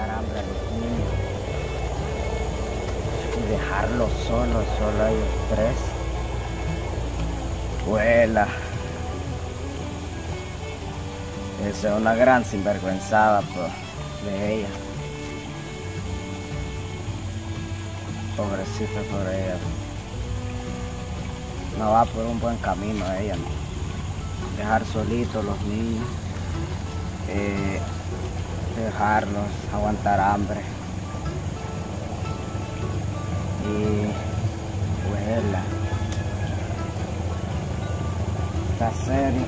aguantar hambre a los niños y dejarlos solo a ellos tres. Vuela. Esa es una gran sinvergüenzada de ella. Pobrecita por ella. No va por un buen camino ella, ¿no? Dejar solitos los niños. Dejarlos aguantar hambre. Y vuela. Está serio.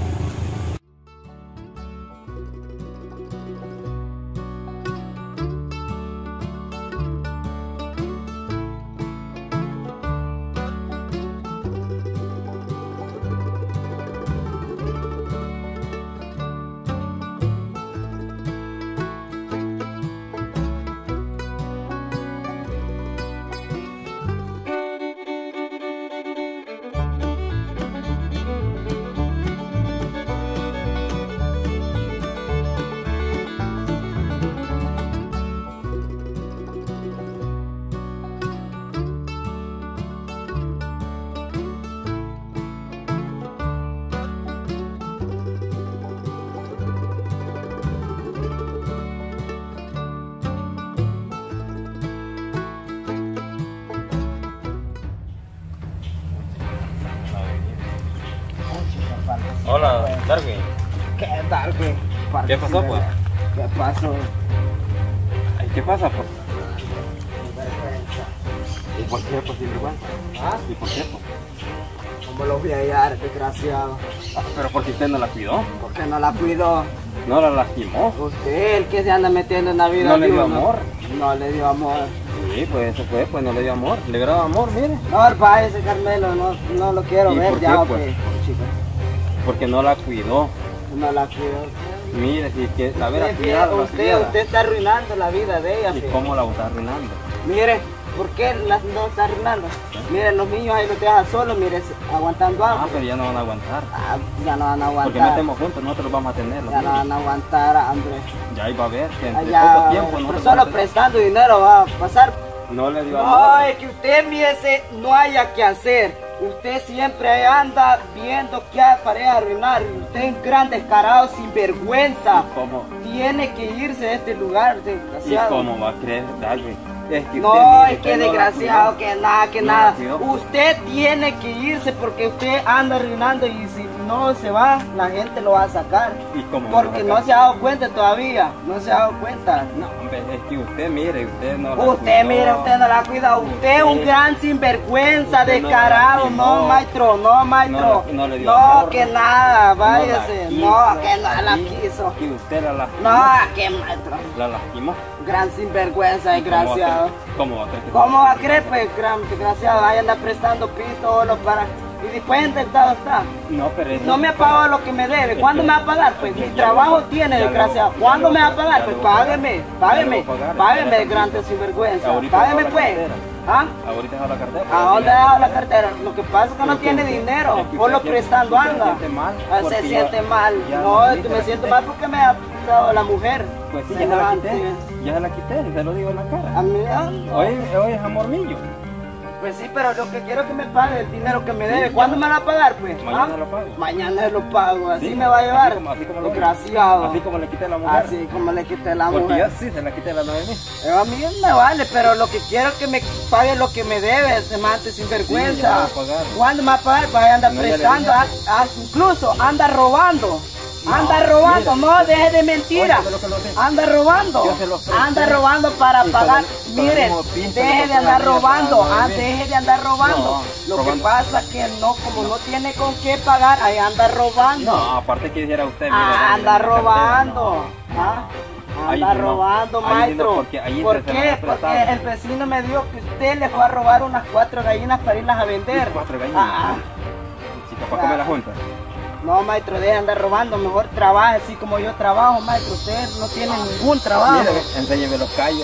Hola, Darwin. ¿Qué Darwin? ¿Qué pasó, pues? ¿Qué pasó? Ay, ¿qué pasa, pues? Vergüenza. ¿Y por qué, pues, sinvergüenza? ¿Ah? ¿Y por qué, pues? ¿Cómo lo voy a hallar, desgraciado? Pero porque usted no la cuidó, ¿Por qué no la cuidó? no la lastimó, Usted, el que se anda metiendo en la vida no le de dio uno. amor. No le dio amor. Sí, pues eso fue, pues no le dio amor, le graba amor, mire. No, váyase, Carmelo, no lo quiero ¿Y ver por qué, ya, pues? ok, chico. Porque no la cuidó. No la cuidó. Mire, si que la hubiera Usted, cuidado, la usted cuidara. está arruinando la vida de ella. ¿Y fíjate. cómo la está arruinando? Mire, ¿por qué no está arruinando? Mire, los niños ahí los dejan solos, mire, aguantando Ah, hambre. pero ya no van a aguantar. Ah, ya no van a Porque aguantar. metemos juntos, nosotros los vamos a tener. Los Ya no niños. van a aguantar hambre. Ya iba a ver que entre Allá, poco tiempo pero nosotros solo vamos a tener. prestando dinero va a pasar. No le dio No, amor. es que usted mire, no haya que hacer. Usted siempre anda viendo qué pareja arruinar. Usted es un gran descarado, sin vergüenza. ¿Cómo? Tiene que irse de este lugar, ¿Y desgraciado. cómo va a creer, Darwin? Es que No, usted, mire, es que usted no la desgraciado, cuidó. que nada, que No nada. la cuidó. Usted tiene que irse porque usted anda arruinando y si no se va, la gente lo va a sacar. ¿Y cómo me Porque lo no saca? se ha dado cuenta todavía, no se ha dado cuenta. No, hombre, es que usted mire, usted no la Usted, cuidó. mire, usted no la ha cuidado. Usted es un gran sinvergüenza, Usted no descarado. la No, lastimó. maestro, no, maestro. No le dio No, amor. que nada, No la váyase. quiso, No, que no la y- quiso. Que usted la lastimó. No, que maestro. La lastimó. Gran sinvergüenza, desgraciado. ¿Cómo va a creer que ¿Cómo va a creer, pues, gran desgraciado? Ahí anda prestando pisto para... Y después intentado está. No, pero eso- No me ha pagado lo que me debe. ¿Cuándo me va a pagar? Pues mi trabajo tiene, desgraciado. ¿Cuándo me va a pagar? Pues págueme, págueme, págueme, gran sinvergüenza. Ahorita Págueme, va la pues. cartera. ¿Ah? Ahorita es a la cartera. ¿A dónde ha dejado la cartera? Lo que pasa es que no Pero tiene usted- dinero, es que por lo usted prestando usted anda. siente mal, Ah, porque se ya- siente mal. ya No, es no que me la siento quité. mal porque me ha dado la mujer. Pues sí, Se ya se la levante. quité. Ya se la quité, se lo digo en la A cara. mí, Hoy es amor mío. pues sí, pero lo que quiero es que me pague el dinero que me debe. ¿Cuándo me va a pagar, pues? Mañana ¿Ah? lo pago. Mañana lo pago, así Sí, me va a llevar. así como lo digo. Desgraciado. Así como le quité a la mujer. Así como le quité la Porque mujer. yo sí se la quité a la 9000. A mí me vale, pero lo que quiero es que me pague lo que me debe, se mate sin Sí, ya vergüenza. va a pagar. ¿Cuándo me va a pagar? Pues ahí anda No, ya le prestando, dije. incluso anda robando. No, Anda robando, mire. no deje de mentira. Oye, lo que lo sé. Anda robando. Yo se lo presté. Anda robando para Y pagar. para el Miren, mismo pinche deje lo de andar que la robando. niña para Deje de andar robando. No, Lo que robando. pasa es que no, como no tiene con qué pagar, ahí anda robando. No, aparte que dijera usted. mire, Anda mire, mire, robando. no. ¿Ah? Ahí Anda no. robando, Ahí no, maestro. porque ahí ¿Por se qué? van a Porque prestar. el vecino me dijo que usted le fue a robar unas 4 gallinas para irlas a vender. 4 gallinas. Ah, Chica, para comer la junta. no, maestro, deje de andar robando. Mejor trabaje así como yo trabajo, maestro. Usted no tiene ningún trabajo. Mire, enséñeme los callos.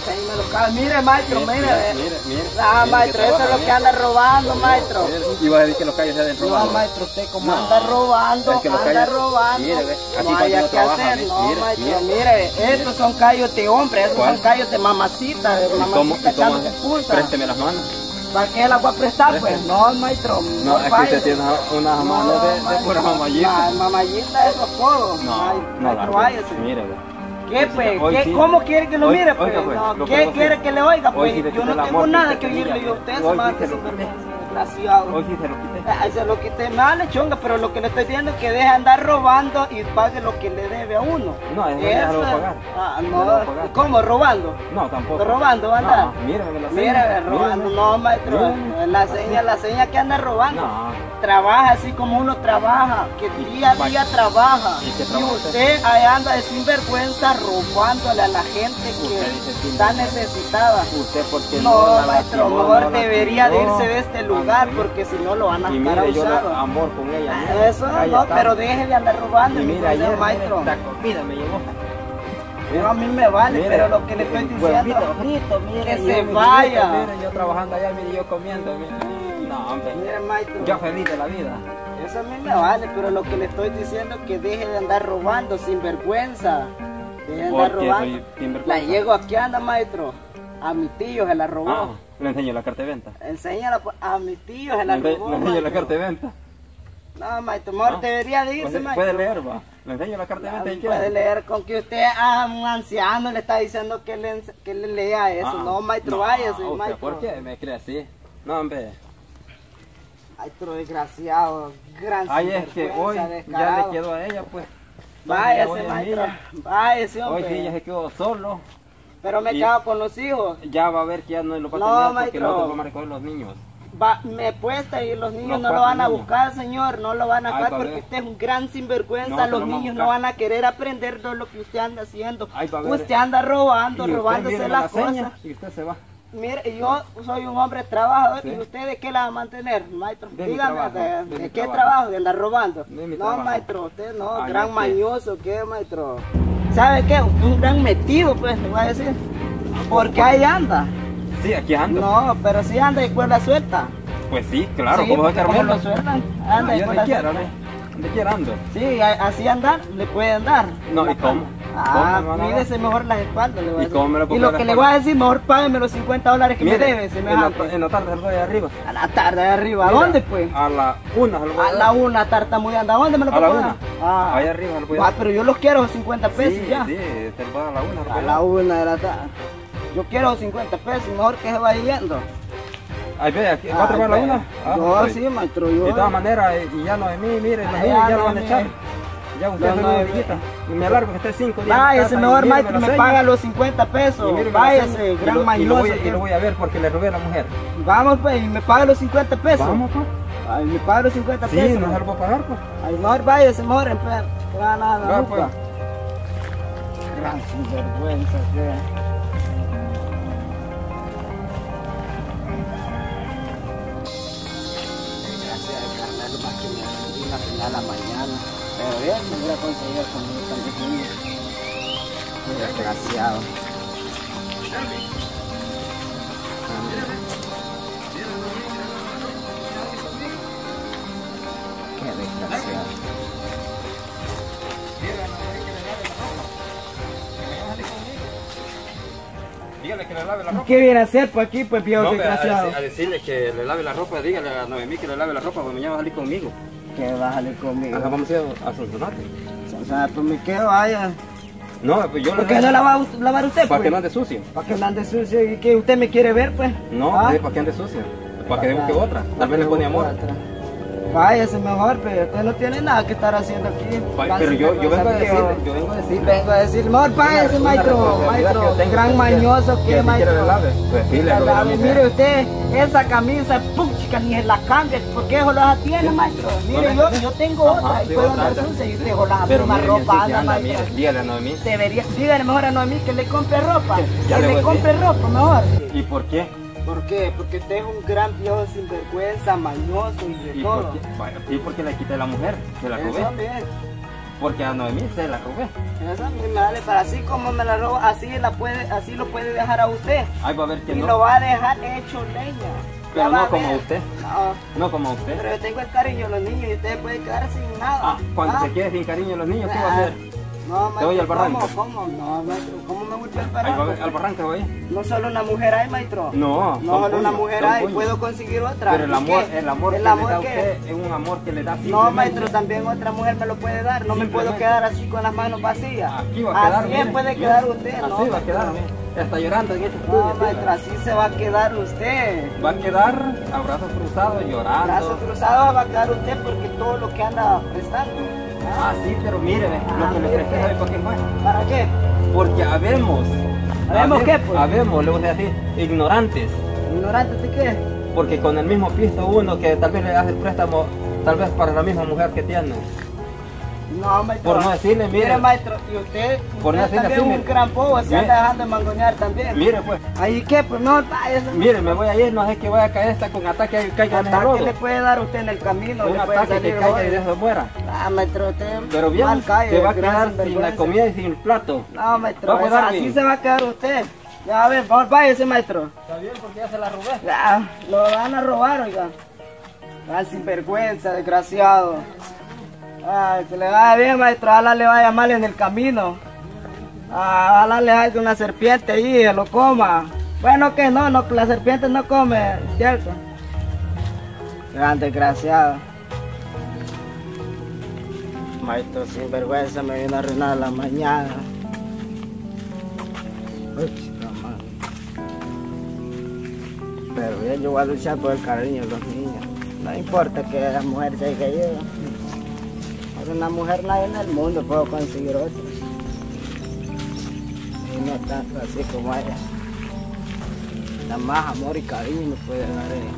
enséñame los carros. Mire, maestro, mire. Mire. Ah, maestro, eso es lo que anda robando, maestro. Y vas a decir que los calles se den robando. No, maestro, usted como anda robando, es que los anda callos- robando. Mire, ve, aquí No haya cuando que trabaja, hacer, ve, no, mire, maestro, mire. mire. Estos son callos de hombre, estos ¿Cuál? son callos de mamacita, ¿Y cómo? echando pulsa. Présteme las manos. ¿Para qué la voy a prestar, pues? Présteme. No, maestro, No, es que vaya. usted tiene unas manos de pura mamallita. Mamallita es apodo. No, maestro, váyase. mire, ve. ¿Qué pues? Hoy ¿Qué, sí. ¿Cómo quiere que lo Hoy- mire pues? oiga, pues, No, lo ¿qué que no quiere sé. que le oiga Hoy pues? sí le Yo quité no el tengo amor nada que que tenía oírle y yo. usted Hoy se sí mata se lo sin quité. desgraciado. Hoy sí se lo quité. Ay, se lo quité mal, chonga, pero lo que le estoy diciendo es que deje de andar robando y pague lo que le debe a uno. No, eso ya lo voy a pagar. Ah, Ya lo voy a no, pagar. ¿cómo? ¿Robando? No, tampoco. ¿Robando va a andar? No, mírame la Mira, seña. robando, Mírame. no maestro, Mírame. la seña que anda robando. No. Trabaja así como uno trabaja, que día a día trabaja. ¿Y qué Y trabaja usted ahí anda de sinvergüenza robándole a la gente Usted dice que está necesitada. Usted porque No, la maestro, lastimó, mejor no la debería de lastimó. irse de este lugar porque si no lo van a Y estar mire, yo le abusado. amor con ella. mire. Eso Ahí no, está. pero deje de andar robando, Y mi mira, ayer, maestro. mire, la comida me llegó. No, a mí me vale, Mire, pero lo que le estoy diciendo huevito frito, mire, que yo se mi vaya. huevito, mire, yo trabajando allá, mire, yo comiendo, mire. No, hombre. Mire, maestro. Yo feliz de la vida. Eso a mí me vale, pero lo que le estoy diciendo es que deje de andar robando sin vergüenza. Deje de andar Porque robando. soy sinvergüenza. La llego aquí anda, maestro. A mi tío se la robó. Ah, le enseño la carta de venta. Enséñala pues, a mi tío se la robó. Le enseño la maestro. carta de venta. No, maestro, mejor No. debería de irse, Puede maestro. leer, va. Le enseño la carta de venta y Puede quiere. leer con que usted a un anciano le está diciendo que le lea eso. Ah, no, maestro, no, váyase, usted, maestro. ¿por qué me cree así? No, hombre. Maestro desgraciado, gran Ay, es que hoy sinvergüenza, ya descarado. le quedó a ella, pues. Váyase, Hoy es maestro. mía. Váyase, Hoy hombre. sí, ya se quedó solo. Pero me Y- quedo con los hijos. Ya va a ver que ya no lo va a No, tener porque maestro. nosotros vamos a recoger los niños. Me puesta y los niños Los no lo cuatro van a niños. buscar, señor, no lo van a Ay, buscar va a porque ver. usted es un gran sinvergüenza, No, los pero vamos a niños no buscar. van a querer aprender de lo que usted anda haciendo. Ay, va a ver. Usted anda robando, Y usted robándose mire las la seña cosas. y usted se va. Mire, yo soy un hombre trabajador Sí. y usted de qué la va a mantener, maestro. De mi Dígame, trabajo, ¿de de mi qué trabajo. trabajo? De andar robando. De mi No, trabajo. maestro, usted no, Ay, gran ¿qué? mañoso, ¿qué, maestro? ¿Sabe qué? Un gran metido, pues, le voy a decir. Porque ahí anda. Sí, aquí ando. No, pero sí anda y cuerda suelta. Pues sí, claro, Sí, ¿cómo va a porque estar como lo menos? sueltan, Ah, anda y yo cuerda donde quiera, suelta. ¿no? Donde quiera ando. Sí, así andar, le puede andar. No, ¿y cómo? Ah, ¿Cómo me van a dar? mídese mejor las espaldas, le voy a ¿Y decir. cómo me lo Y pongo lo en la que le espalda? voy a decir, mejor págueme los $50 que me debe, en la, semejante. en la tarde salgo de arriba. A la tarde de arriba, ¿a Mira, dónde pues? A la 1 salgo de A la 1 tartamudeando, ¿a dónde me lo A la puedo 1. pagar? Ahí arriba salgo de Ah, pero yo los quiero 50 pesos Sí, ya. sí, te lo voy a la 1. A la 1 de la tarde. Yo quiero 50 pesos, mejor que se vaya yendo. Ahí ve, aquí, ¿va a trabajar la 1? Yo sí, maestro, yo. De todas maneras, y ya no de mí, mire, los Ay, niños ya ya no lo van a de echar. mí. Ya usted No, es no, una villita. Y me alargo que esté 5 días. Váyase, mejor maestro, me paga los 50 Y pesos. mire, me la Váyase, seña, y gran lo mañoso. voy, y lo voy a ver porque le robé a la mujer. Vamos pues, y me paga los 50 pesos. Vamos, pues. Ay, me paga los 50 Sí, pesos. no se lo puedo pagar, pues. Ay, mejor váyase, mejor, que va nada, Va, nunca. pues. Gran sinvergüenza, que. Gracias a Carmelo más que me atendí la final a la mañana. Pero bien, me hubiera conseguido conmigo también. Qué desgraciado. Qué desgraciado. Dígale que le lave la ropa. ¿Qué viene a hacer pues aquí, pues viejo No, desgraciado? a decirle que le lave la ropa, dígale a Noemí que le lave la ropa, porque mañana va a salir conmigo. Que bájale conmigo. Ajá, vamos a ir a Sonsonate. O sea, pues me quedo vaya. No, pues yo ¿Por qué no la va a lavar usted, Para pues? que no ande sucio. ¿Para que no ande sucio? ¿Y que usted me quiere ver, pues? No, ¿Ah? para que ande sucio. Para que busque otra. Tal vez le pone amor. Váyase mejor, pero usted no tiene nada que estar haciendo aquí. Pero yo vengo a decirle, yo vengo a Sí, decirle. vengo a decir, mejor váyase, Una maestro, responsabilidad que yo maestro, tengo, gran que mañoso, que que si quiere maestro. le lave. Pues sí, le La robé a la lave. mujer. Mire usted, esa camisa, puchica, ni se la cambia, porque eso la tiene, maestro. Mire, yo tengo Ajá, otra, y sí, puedo otra, andar otra. sucia, y usted con la Pero misma mire, ropa si anda, anda, maestro. mire, dígale a Noemí. Debería, dígale mejor a Noemí que le compre ropa, Ya que le le voy a compre decir. ropa mejor. ¿Y por qué? ¿Por qué? Porque usted es un gran viejo sinvergüenza, mañoso y de ¿Y todo. por qué? Vaya, sí, porque le quité a la mujer, se la robé. Eso bien. Porque a Noemí se la robé. Eso a mí me vale, pero así como me la robo, así lo puede dejar a usted. Ay, va a ver que Y no. lo va a dejar hecho leña. Pero Ya va no a como ver. usted. No, No como usted. pero yo tengo el cariño de los niños y usted puede quedar sin nada. Ah, cuando se quede sin cariño los niños, ¿qué va a hacer? No, ¿Te voy maestro, al barranco? ¿cómo? No, maestro, ¿cómo me voy al Ahí va a barranco? ver, al barranco voy. No solo una mujer hay, maestro. No, No solo una puños, mujer son hay, puños. puedo conseguir otra. Pero el ¿Y amor, qué? el amor que le da a usted es un amor que le da No, simplemente. maestro, también otra mujer me lo puede dar. No me puedo Simplemente. quedar así con las manos vacías. Aquí va a quedar. Así mire, puede mire. quedar usted, Así ¿no? va a quedar, mire. Está llorando en este No, estudio. maestro, así se va a quedar usted. Va a quedar a brazos cruzados llorando. Brazos cruzados va a quedar usted porque todo lo que anda prestando. Ah, sí, pero mire, ve, lo que le mire presté, qué. ¿sabe por qué fue? ¿Para qué? Porque habemos. ¿Habemos qué, pues? Habemos, le voy a decir, ignorantes. ¿Ignorante de qué? Porque con el mismo pisto uno que tal vez le hace préstamo, tal vez para la misma mujer que tiene. No, maestro. Por no decirle, mire. maestro, y usted, Por no usted decirle también así, un mire. gran bobo, se Mire. anda dejando de mangonear también. Mire, pues. ¿Ahí qué? Pues no, vaya. Mire, me voy a ir, no sé que vaya a caer esta con ataque que caiga en el ¿Qué lodo. le puede dar usted en el camino? Un le puede ataque que salir caiga y hoy. de eso muera. Ah, maestro, usted Pero bien, mal cae, se va a gran quedar sin la sinvergüenza. comida y sin el plato. No, maestro, Va a quedar así bien. se va a quedar usted. Ya a ver, váyase, maestro. Está bien, porque ya se la robé. Ya, lo van a robar, oiga. Gran sinvergüenza, desgraciado. Ay, que le vaya bien, maestro, ojalá le vaya mal en el camino. Ojalá le haya una serpiente ahí y lo coma. Bueno, que no, la serpiente no come, ¿cierto? Gran desgraciado. Maestro sinvergüenza me vino a arruinar la mañana. Uy, chica, madre. Pero bien, yo voy a luchar por el cariño de los niños. No importa que la mujer se haya ido. Pero una mujer nadie en el mundo puedo conseguir otra. No tanto así como ella. Nada más amor y cariño me puede dar ella.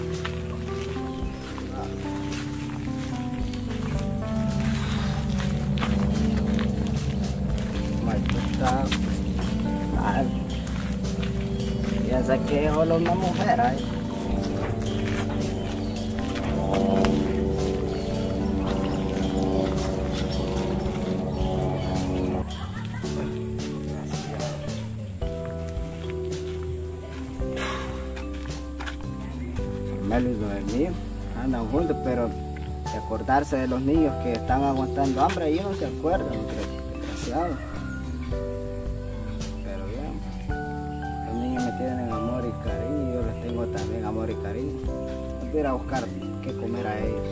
Maestro está mal. Piensa que es solo una mujer ahí. Carmelo y Noemí andan juntos, pero acordarse de los niños que están aguantando hambre, ellos no se acuerdan, desgraciados. Pero bien, los niños me tienen amor y cariño, yo les tengo también amor y cariño. Voy a ir a buscar qué comer a ellos.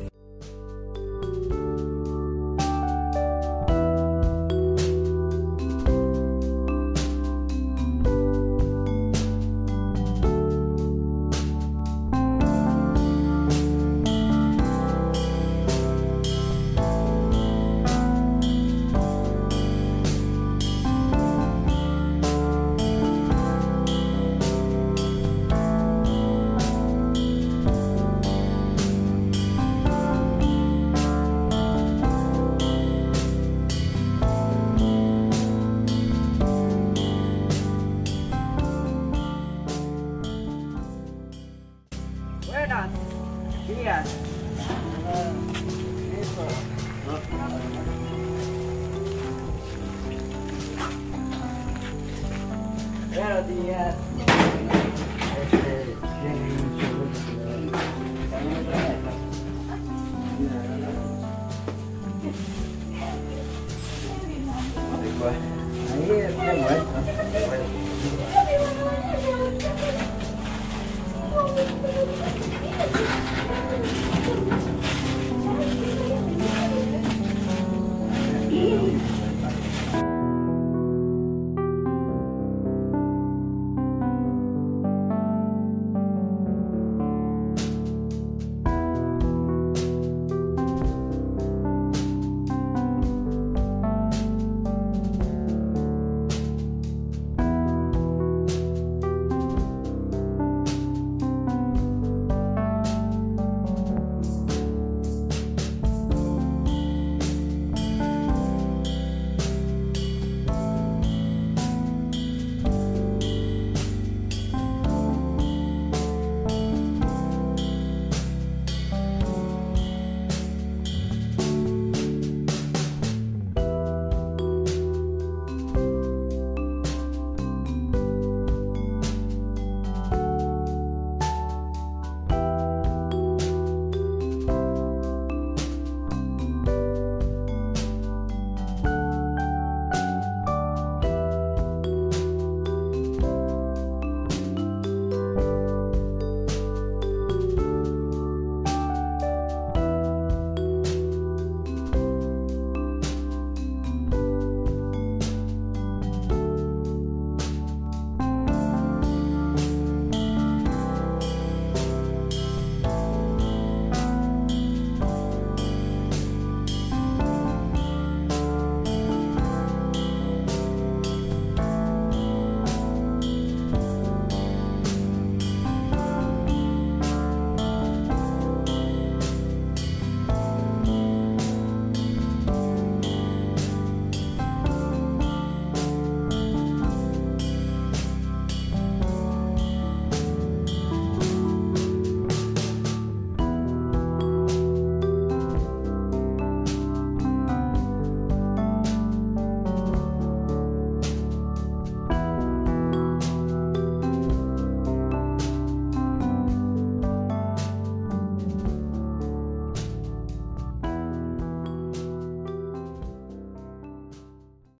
Buenos días. Buenos días.